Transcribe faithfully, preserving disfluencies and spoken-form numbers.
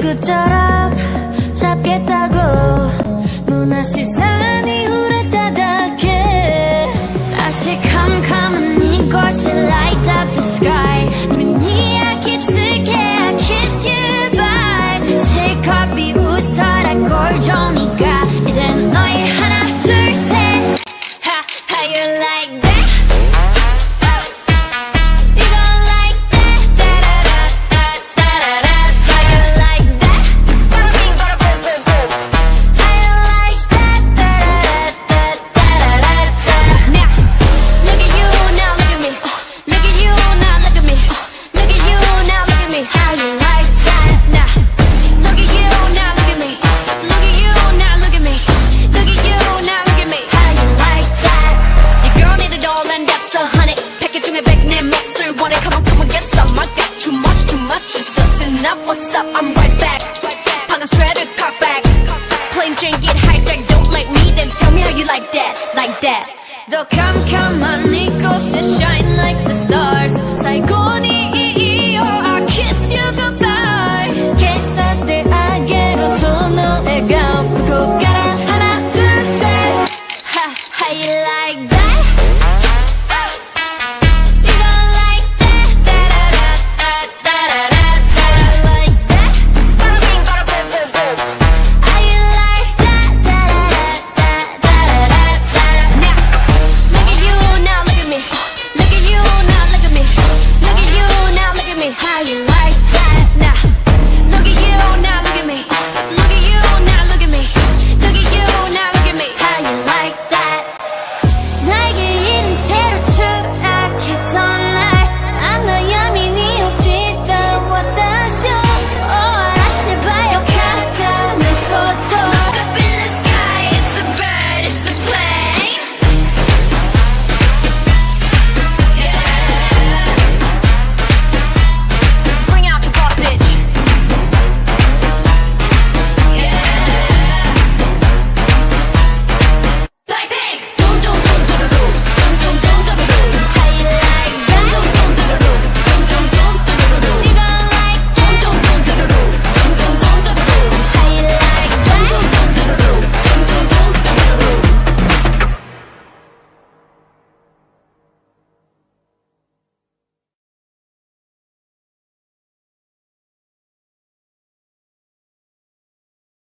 끝처럼 잡겠다고 무나 시선이 후레따닥해 다시 캄캄한 이곳에 light up the sky 네 이야기 듣게 I kiss you bye 실컷 비웃어라 꼴좋으니까 이젠 너희 하나 둘 셋 Ha, how you like that? What's up? I'm right back. 방금 shredder cock back. Plain Jane get hijacked. Don't like me, then tell me how you like that, like that. 더 캄캄한 이곳에 shine like the stars. 살고